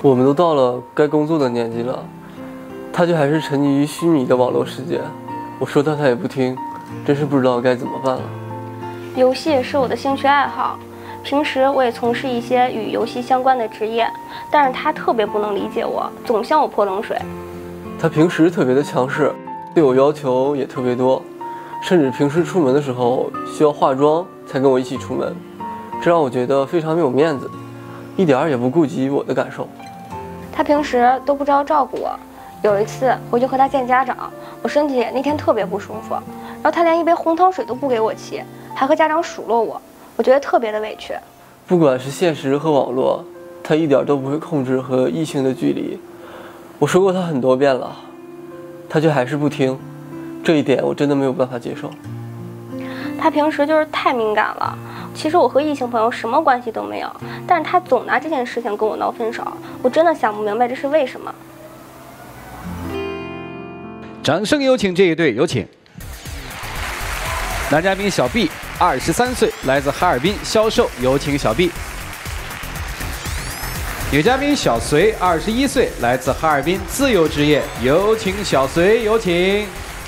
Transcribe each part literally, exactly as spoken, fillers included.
我们都到了该工作的年纪了，他就还是沉迷于虚拟的网络世界。我说他他也不听，真是不知道该怎么办了。 游戏是我的兴趣爱好，平时我也从事一些与游戏相关的职业，但是他特别不能理解我，总向我泼冷水。 他平时特别的强势，对我要求也特别多，甚至平时出门的时候需要化妆才跟我一起出门，这让我觉得非常没有面子，一点也不顾及我的感受。 他平时都不知道照顾我，有一次回去和他见家长，我身体那天特别不舒服，然后他连一杯红糖水都不给我沏，还和家长数落我，我觉得特别的委屈。 不管是现实和网络，他一点都不会控制和异性的距离。我说过他很多遍了，他却还是不听，这一点我真的没有办法接受。 他平时就是太敏感了，其实我和异性朋友什么关系都没有，但是他总拿这件事情跟我闹分手，我真的想不明白这是为什么。 掌声有请这一对，有请。男嘉宾小 B， 二十三岁，来自哈尔滨，销售，有请小 B。女嘉宾小隋，二十一岁，来自哈尔滨，自由职业，有请小隋，有请。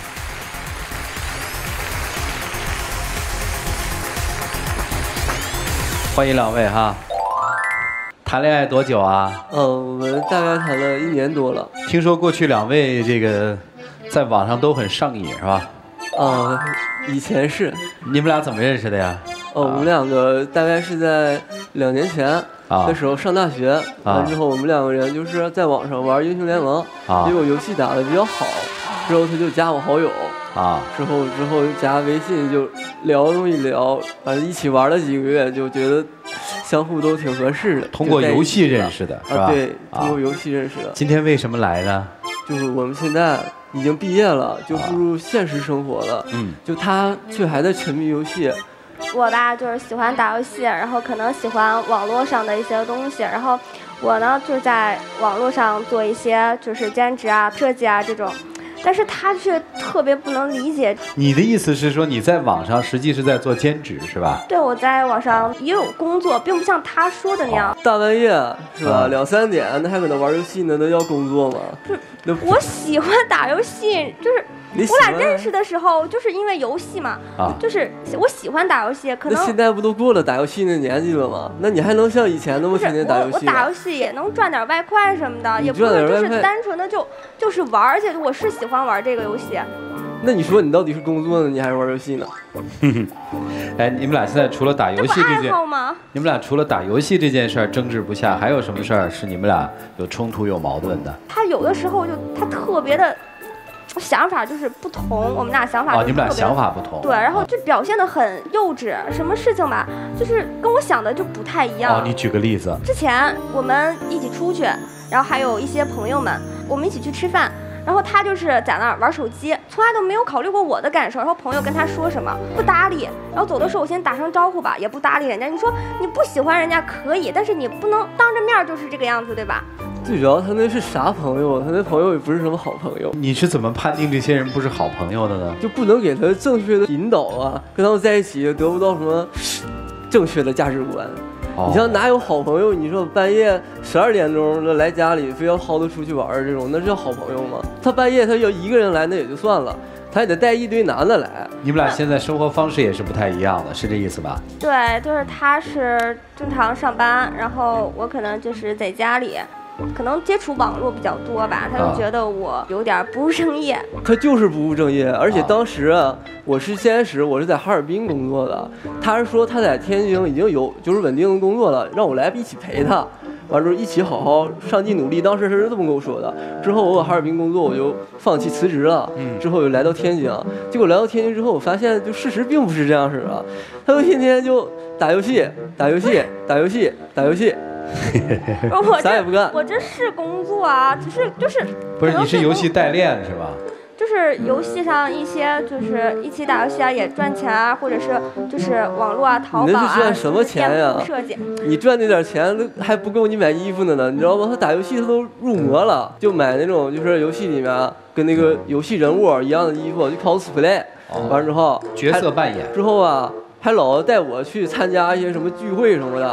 欢迎两位哈。谈恋爱多久啊？ 呃，我们大概谈了一年多了。 听说过去两位这个在网上都很上瘾是吧？ 呃，以前是。 你们俩怎么认识的呀？ 哦，我们两个大概是在两年前啊， 那时候上大学，完、啊、之后我们两个人就是在网上玩英雄联盟，啊、结果游戏打得比较好，之后他就加我好友，啊，之后之后加微信就聊那么一聊，反正一起玩了几个月，就觉得相互都挺合适的。 通过游戏认识的是吧？ 啊，对，通过游戏认识的。 今天为什么来呢？ 就是我们现在已经毕业了，就步入现实生活了，嗯，就他却还在沉迷游戏。 我吧，就是喜欢打游戏，然后可能喜欢网络上的一些东西，然后我呢就是在网络上做一些就是兼职啊、设计啊这种，但是他却特别不能理解。 你的意思是说你在网上实际是在做兼职是吧？ 对，我在网上也有工作，并不像他说的那样。 大半夜是吧？两三点那还搁那玩游戏呢，那要工作吗？ 我喜欢打游戏，就是。我俩认识的时候就是因为游戏嘛，啊，就是我喜欢打游戏，可能那现在不都过了打游戏的年纪了吗？那你还能像以前那么天天打游戏？ 我我打游戏也能赚点外快什么的，也不是就是单纯的就就是玩，而且我是喜欢玩这个游戏。 那你说你到底是工作呢，你还是玩游戏呢？ 哎，你们俩现在除了打游戏这件， 吗？ 你们俩除了打游戏这件事儿争执不下，还有什么事儿是你们俩有冲突有矛盾的？ 他有的时候就他特别的。想法就是不同，我们俩想法哦，你们俩想法不同， 对，然后就表现得很幼稚，什么事情吧，就是跟我想的就不太一样。 哦，你举个例子。 之前我们一起出去，然后还有一些朋友们，我们一起去吃饭，然后他就是在那儿玩手机，从来都没有考虑过我的感受。然后朋友跟他说什么不搭理，然后走的时候我先打声招呼吧，也不搭理人家。你说你不喜欢人家可以，但是你不能当着面就是这个样子，对吧？ 最主要他那是啥朋友？他那朋友也不是什么好朋友。 你是怎么判定这些人不是好朋友的呢？ 就不能给他正确的引导啊，跟他们在一起得不到什么正确的价值观。哦、你像哪有好朋友？你说半夜十二点钟了来家里，非要薅他出去玩这种，那是叫好朋友吗？他半夜他要一个人来那也就算了，他也得带一堆男的来。 你们俩现在生活方式也是不太一样的，是这意思吧？ 对，就是他是正常上班，然后我可能就是在家里。可能接触网络比较多吧，他就觉得我有点不务正业。 他就是不务正业，而且当时啊，我是先时我是在哈尔滨工作的，他是说他在天津已经有就是稳定的工作了，让我来一起陪他，完之后一起好好上进努力。当时是这么跟我说的。之后我搁哈尔滨工作，我就放弃辞职了。嗯。之后又来到天津，结果来到天津之后，我发现就事实并不是这样式的，他就天天就打游戏，打游戏，打游戏，打游戏。 我啥也不干， 我这是工作啊，只是就是不是你是游戏代练是吧？ 就是游戏上一些就是一起打游戏啊也赚钱啊，或者是就是网络啊淘宝啊。 你那是赚什么钱呀？ 设计， 你赚那点钱都还不够你买衣服的呢，你知道吗？他打游戏他都入魔了，就买那种就是游戏里面跟那个游戏人物一样的衣服，就 cosplay。哦、完之后角色扮演之后啊，还老带我去参加一些什么聚会什么的。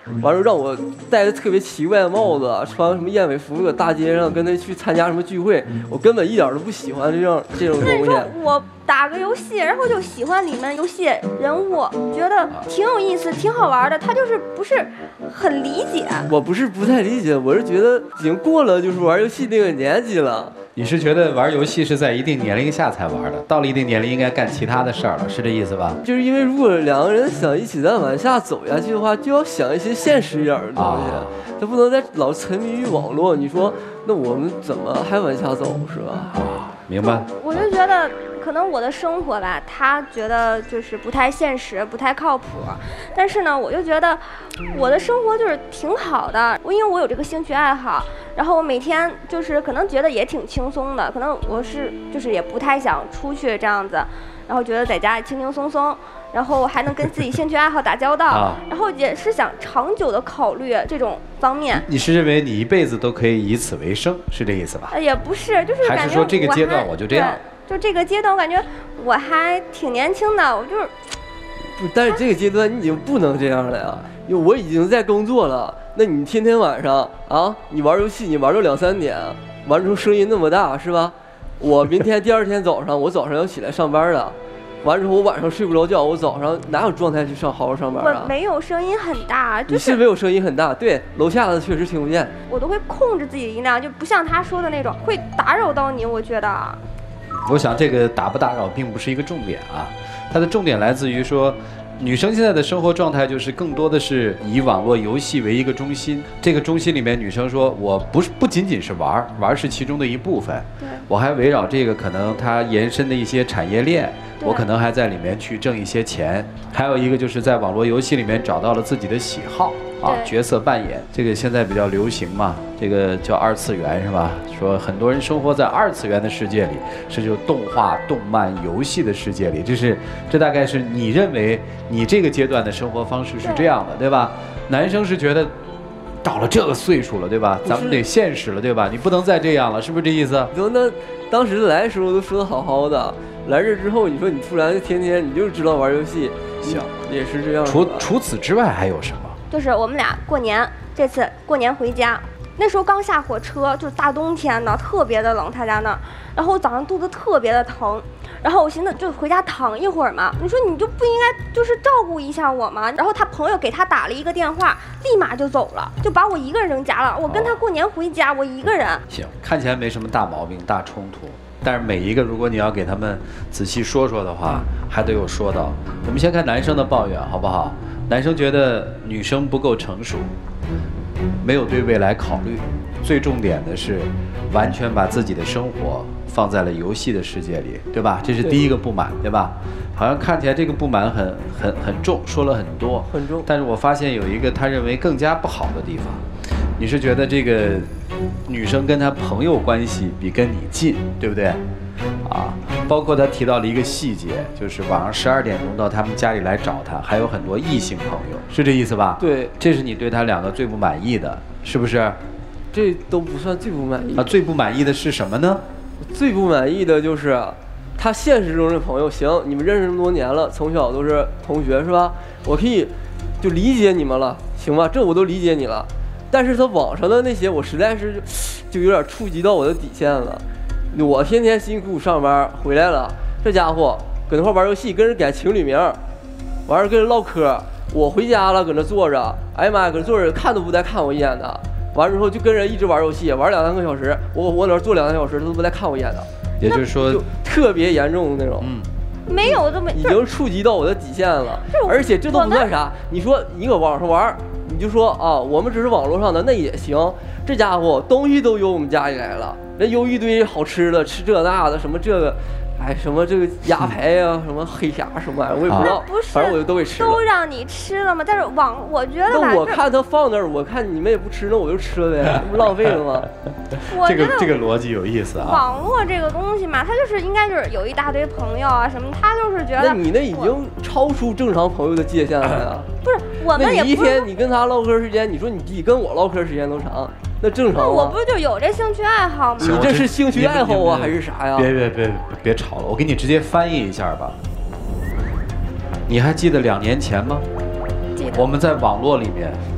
完了让我戴着特别奇怪的帽子，穿什么燕尾服搁大街上跟他去参加什么聚会，我根本一点都不喜欢这种这种东西。 那你说我打个游戏，然后就喜欢里面游戏人物，觉得挺有意思、挺好玩的，他就是不是很理解。 我不是不太理解，我是觉得已经过了就是玩游戏那个年纪了。 你是觉得玩游戏是在一定年龄下才玩的，到了一定年龄应该干其他的事儿了，是这意思吧？ 就是因为如果两个人想一起再往下走下去的话，就要想一些现实一点的东西，啊、他不能再老沉迷于网络。你说，那我们怎么还往下走，是吧？ 啊，明白。 我就觉得。可能我的生活吧，他觉得就是不太现实，不太靠谱。但是呢，我就觉得我的生活就是挺好的。我因为我有这个兴趣爱好，然后我每天就是可能觉得也挺轻松的。可能我是就是也不太想出去这样子，然后觉得在家轻轻松松，然后还能跟自己兴趣爱好打交道，啊、然后也是想长久的考虑这种方面。 你是认为你一辈子都可以以此为生，是这意思吧？ 也不是，就是感觉还是说这个阶段我就这样。 就这个阶段，我感觉我还挺年轻的，我就是。 不，但是这个阶段你已经不能这样了呀，因为我已经在工作了。那你天天晚上啊，你玩游戏，你玩到两三点，玩出声音那么大，是吧？我明天第二天早上，我早上要起来上班了，完之后我晚上睡不着觉，我早上哪有状态去上好好上班啊？ 我没有声音很大，就是、 你是没有声音很大，对，楼下的确实听不见。 我都会控制自己的音量，就不像他说的那种会打扰到你，我觉得。 我想这个打不打扰并不是一个重点啊，它的重点来自于说，女生现在的生活状态就是更多的是以网络游戏为一个中心。这个中心里面，女生说我不是不仅仅是玩，玩是其中的一部分， 对， 我还围绕这个可能它延伸的一些产业链，我可能还在里面去挣一些钱。还有一个就是在网络游戏里面找到了自己的喜好。啊，角色扮演这个现在比较流行嘛，这个叫二次元是吧？说很多人生活在二次元的世界里，是就动画、动漫、游戏的世界里，这是这大概是你认为你这个阶段的生活方式是这样的，对吧？男生是觉得到了这个岁数了，对吧？咱们得现实了，对吧？你不能再这样了，是不是这意思？ 那当时来的时候都说的好好的，来这之后你说你突然天天你就知道玩游戏， 行， 也是这样。 除除此之外还有什么？ 就是我们俩过年，这次过年回家，那时候刚下火车，就是大冬天的，特别的冷，他家那儿。然后我早上肚子特别的疼，然后我寻思就回家躺一会儿嘛。你说你就不应该就是照顾一下我吗？然后他朋友给他打了一个电话，立马就走了，就把我一个人扔家了。我跟他过年回家，我一个人。 行，看起来没什么大毛病、大冲突。但是每一个，如果你要给他们仔细说说的话，还得有说到。我们先看男生的抱怨，好不好？男生觉得女生不够成熟，没有对未来考虑，最重点的是完全把自己的生活放在了游戏的世界里，对吧？这是第一个不满，对吧？好像看起来这个不满很很很重，说了很多， 很重。 但是我发现有一个他认为更加不好的地方，你是觉得这个女生跟她朋友关系比跟你近，对不对？啊，包括他提到了一个细节，就是晚上十二点钟到他们家里来找他，还有很多异性朋友，是这意思吧？ 对， 这是你对他两个最不满意的，是不是？ 这都不算最不满意啊，最不满意的是什么呢？ 最不满意的就是他现实中的朋友，行，你们认识这么多年了，从小都是同学是吧？我可以就理解你们了，行吧？这我都理解你了。但是他网上的那些，我实在是就有点触及到我的底线了。我天天辛苦上班回来了，这家伙搁那块玩游戏，跟人改情侣名，完了跟人唠嗑。我回家了，搁那坐着，哎呀妈呀，搁那坐着看都不带看我一眼的。完了之后就跟人一直玩游戏，玩两三个小时，我我在那坐两三个小时，他都不带看我一眼的。 也就是说， 就特别严重的那种。 嗯， 没有这么， 已经触及到我的底线了。而且这都不算啥，你说你搁网上玩，你就说啊，我们只是网络上的，那也行。这家伙东西都邮我们家里来了，人邮一堆好吃的，吃这那的，什么这个，哎，什么这个鸭排呀、啊，什么黑虾什么玩意儿，我也不知道，反正我就都给吃了。 都让你吃了吗？但是网，我觉得吧， 那我看他放那儿，我看你们也不吃，那我就吃了呗，这不浪费了吗？ 这个这个逻辑有意思啊。 网络这个东西嘛，它就是应该就是有一大堆朋友啊什么，他就是觉得。 那你那已经超出正常朋友的界限了呀。 不是，我们也不是。 那你一天你跟他唠嗑时间，你说你比跟我唠嗑时间都长。那正常、啊， 我不是就有这兴趣爱好吗？ 你这是兴趣爱好啊，还是啥呀？ 别别别别吵了，我给你直接翻译一下吧。你还记得两年前吗？ 记得。 我们在网络里面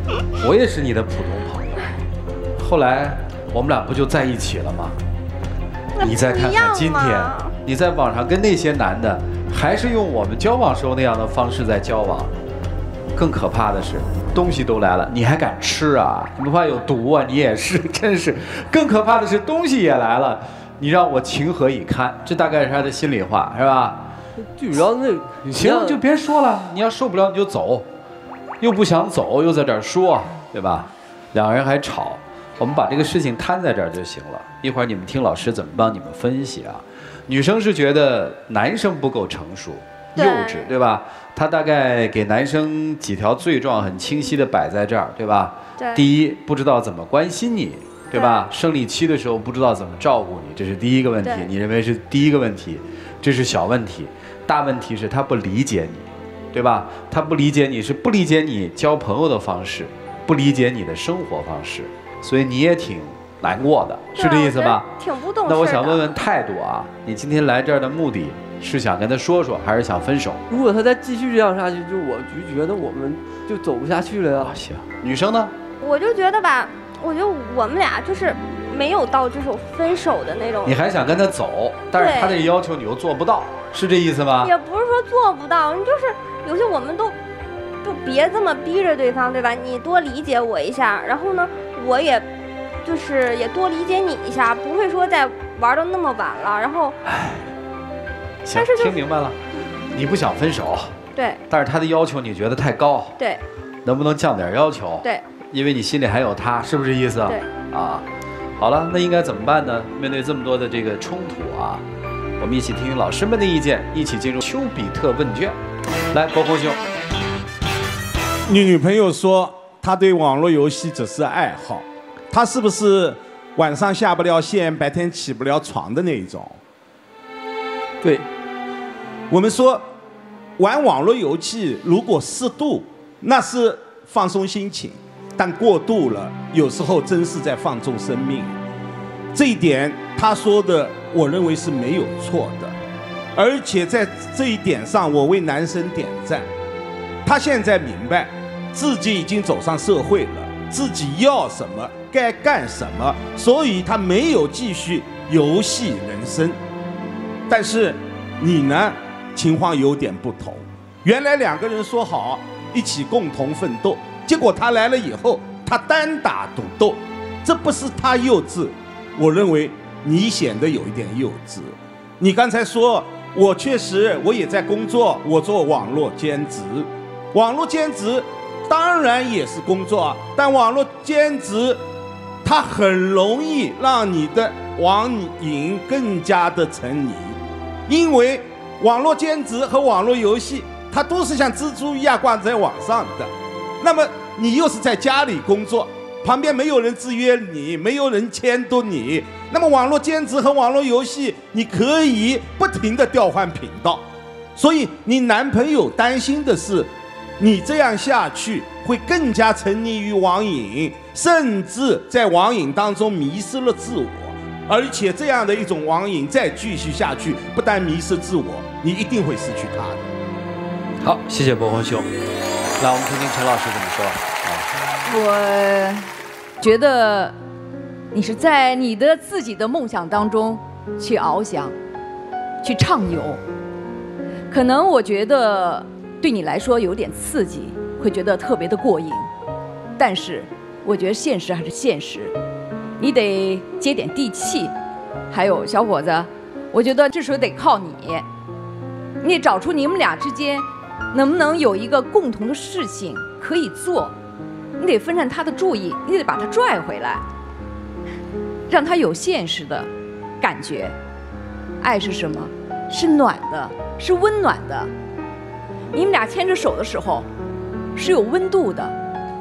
我也是你的普通朋友。后来我们俩不就在一起了吗？你再看看今天，你在网上跟那些男的，还是用我们交往时候那样的方式在交往。更可怕的是，东西都来了，你还敢吃啊？你不怕有毒啊？你也是，真是。更可怕的是，东西也来了，你让我情何以堪？这大概是他的心里话，是吧？ 最主要那行，就别说了。你要受不了你就走，又不想走，又在这儿说，对吧？两个人还吵。我们把这个事情摊在这儿就行了，一会儿你们听老师怎么帮你们分析啊。女生是觉得男生不够成熟、幼稚，对吧？她大概给男生几条罪状很清晰的摆在这儿，对吧？ 对。 第一，不知道怎么关心你，对吧？生理期的时候不知道怎么照顾你，这是第一个问题。你认为是第一个问题，这是小问题。大问题是他不理解你，对吧？他不理解你是不理解你交朋友的方式，不理解你的生活方式。所以你也挺难过的，是这意思吧？ 挺不懂事。 那我想问问态度啊，你今天来这儿的目的是想跟他说说，还是想分手？ 如果他再继续这样下去，就我就觉得我们就走不下去了呀。 行，女生呢？ 我就觉得吧，我觉得我们俩就是没有到这种分手的那种。 你还想跟他走，但是他这个要求你又做不到，是这意思吗？ 也不是说做不到，你就是有些我们都就别这么逼着对方，对吧？你多理解我一下，然后呢？我也，就是也多理解你一下，不会说再玩到那么晚了。然后， 行，听明白了，你不想分手， 对， 但是他的要求你觉得太高， 对， 能不能降点要求？ 对， 因为你心里还有他，是不是意思？ 对， 啊，好了，那应该怎么办呢？面对这么多的这个冲突啊，我们一起听听老师们的意见，一起进入丘比特问卷。来，波波兄， 你女朋友说。他对网络游戏只是爱好，他是不是晚上下不了线，白天起不了床的那一种？ 对， 我们说玩网络游戏如果适度，那是放松心情，但过度了，有时候真是在放纵生命。这一点他说的，我认为是没有错的，而且在这一点上，我为男生点赞。他现在明白。自己已经走上社会了，自己要什么该干什么，所以他没有继续游戏人生。但是你呢，情况有点不同。原来两个人说好一起共同奋斗，结果他来了以后，他单打独斗，这不是他幼稚，我认为你显得有一点幼稚。你刚才说我确实我也在工作，我做网络兼职，网络兼职当然也是工作啊，但网络兼职它很容易让你的网瘾更加的沉迷，因为网络兼职和网络游戏它都是像蜘蛛一样挂在网上的，那么你又是在家里工作，旁边没有人制约你，没有人监督你，那么网络兼职和网络游戏你可以不停地调换频道，所以你男朋友担心的是你这样下去会更加沉溺于网瘾，甚至在网瘾当中迷失了自我，而且这样的一种网瘾再继续下去，不但迷失自我，你一定会失去他的。 好，谢谢波峰兄。来，我们听听陈老师怎么说。 我觉得你是在你的自己的梦想当中去翱翔，去畅游。可能我觉得对你来说有点刺激，会觉得特别的过瘾。但是我觉得现实还是现实，你得接点地气。还有小伙子，我觉得这时候得靠你，你得找出你们俩之间能不能有一个共同的事情可以做。你得分散他的注意，你得把他拽回来，让他有现实的感觉。爱是什么？是暖的，是温暖的。你们俩牵着手的时候是有温度的，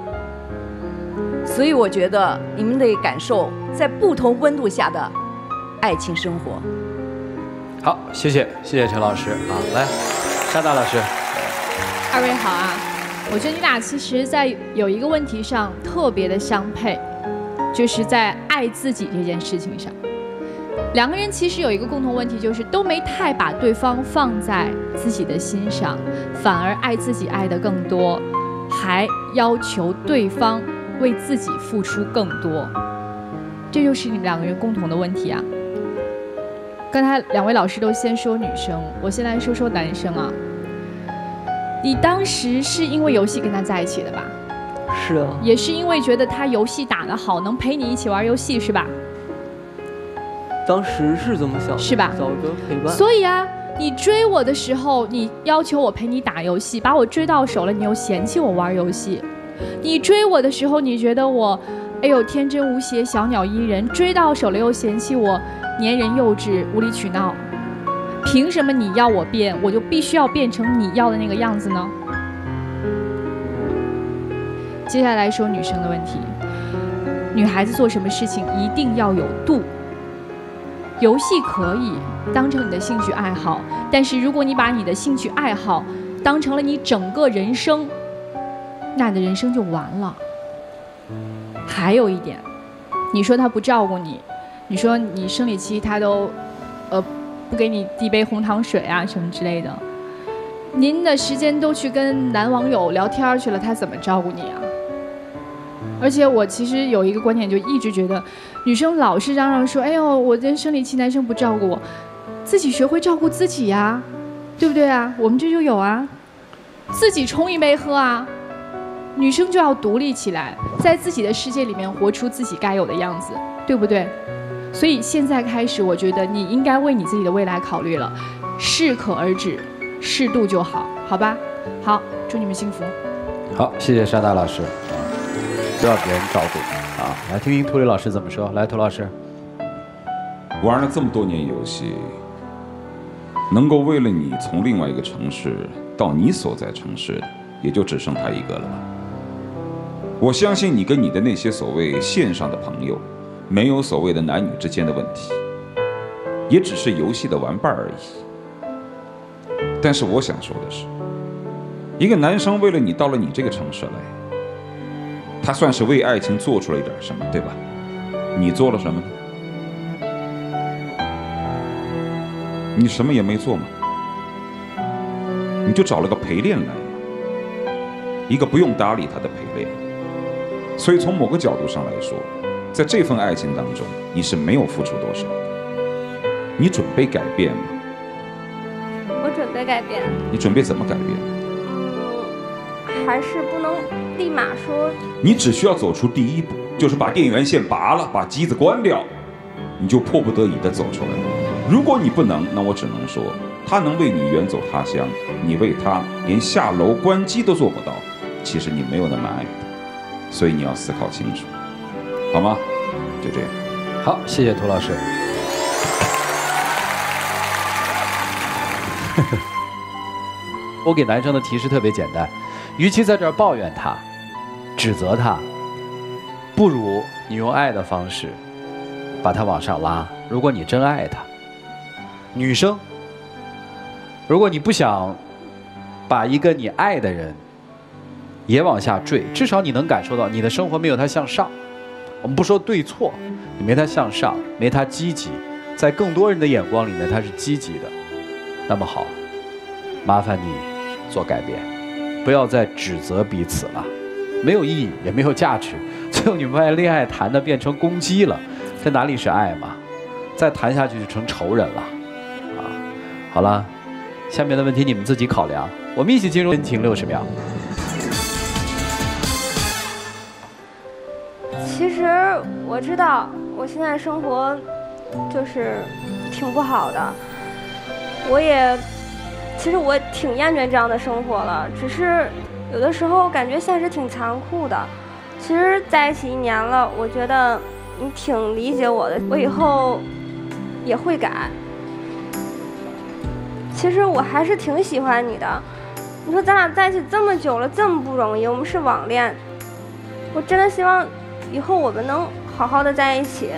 所以我觉得你们得感受在不同温度下的爱情生活。 好，谢谢谢谢陈老师啊，来，沙大老师。 二位好啊，我觉得你俩其实在有一个问题上特别的相配，就是在爱自己这件事情上。两个人其实有一个共同问题，就是都没太把对方放在自己的心上，反而爱自己爱得更多。 还要求对方为自己付出更多，这就是你们两个人共同的问题啊。刚才两位老师都先说女生，我先来说说男生啊。你当时是因为游戏跟他在一起的吧？ 是啊。 也是因为觉得他游戏打得好，能陪你一起玩游戏是吧？ 当时是这么想的， 是吧？ 找个陪伴。 所以啊，你追我的时候，你要求我陪你打游戏，把我追到手了，你又嫌弃我玩游戏。你追我的时候，你觉得我，哎呦天真无邪、小鸟依人，追到手了又嫌弃我粘人幼稚、无理取闹。凭什么你要我变，我就必须要变成你要的那个样子呢？接下来说女生的问题，女孩子做什么事情一定要有度。游戏可以当成你的兴趣爱好，但是如果你把你的兴趣爱好当成了你整个人生，那你的人生就完了。还有一点，你说他不照顾你，你说你生理期他都呃不给你递杯红糖水啊什么之类的，您的时间都去跟男网友聊天去了，他怎么照顾你啊？而且我其实有一个观点，就一直觉得女生老是嚷嚷说，哎呦我这生理期男生不照顾我，自己学会照顾自己呀，对不对啊？我们这就有啊，自己冲一杯喝啊。女生就要独立起来，在自己的世界里面活出自己该有的样子，对不对？所以现在开始，我觉得你应该为你自己的未来考虑了，适可而止，适度就好，好吧？好，祝你们幸福。 好，谢谢沙大老师。不要别人照顾啊！来听听涂磊老师怎么说。来，涂老师， 玩了这么多年游戏，能够为了你从另外一个城市到你所在城市的，也就只剩他一个了吧？我相信你跟你的那些所谓线上的朋友，没有所谓的男女之间的问题，也只是游戏的玩伴而已。但是我想说的是，一个男生为了你到了你这个城市来，他算是为爱情做出了一点什么，对吧？你做了什么呢？你什么也没做嘛，你就找了个陪练来嘛，一个不用搭理他的陪练。所以从某个角度上来说，在这份爱情当中，你是没有付出多少的。你准备改变吗？ 我准备改变。 你准备怎么改变？ 嗯，还是不能立马说。 你只需要走出第一步，就是把电源线拔了，把机子关掉，你就迫不得已地走出来了。如果你不能，那我只能说，他能为你远走他乡，你为他连下楼关机都做不到，其实你没有那么爱他，所以你要思考清楚，好吗？就这样。 好，谢谢涂老师。我给男生的提示特别简单，与其在这儿抱怨他、指责他，不如你用爱的方式把他往上拉。如果你真爱他，女生，如果你不想把一个你爱的人也往下坠，至少你能感受到你的生活没有他向上。我们不说对错，你没他向上，没他积极，在更多人的眼光里面他是积极的。那么好，麻烦你做改变，不要再指责彼此了，没有意义，也没有价值。最后你们发现恋爱谈的变成攻击了，这哪里是爱嘛？再谈下去就成仇人了啊！好了，下面的问题你们自己考量。我们一起进入真情六十秒。 其实我知道我现在生活就是挺不好的，我也其实我挺厌倦这样的生活了，只是有的时候感觉现实挺残酷的。其实在一起一年了，我觉得你挺理解我的，我以后也会改。其实我还是挺喜欢你的，你说咱俩在一起这么久了，这么不容易，我们是网恋，我真的希望以后我们能好好的在一起。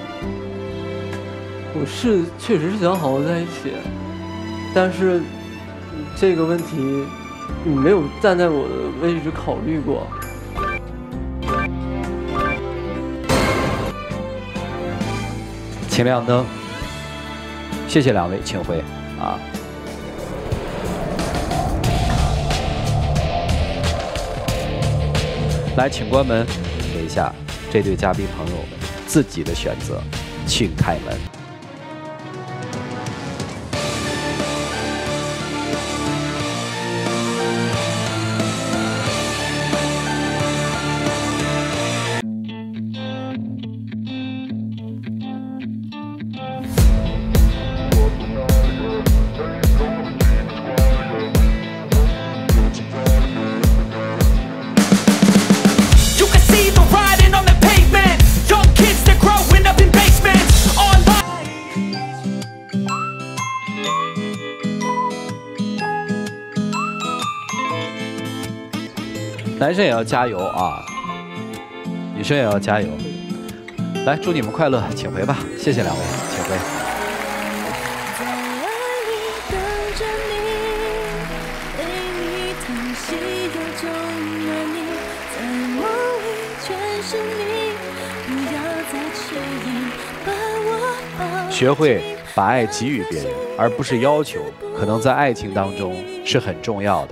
我是确实是想好好在一起，但是这个问题你没有站在我的位置考虑过。 请亮灯，谢谢两位，请回啊。 来，请关门，给一下这对嘉宾朋友们自己的选择，请开门。男生也要加油啊，女生也要加油。来，祝你们快乐，请回吧，谢谢两位，请回。学会把爱给予别人，而不是要求，可能在爱情当中是很重要的。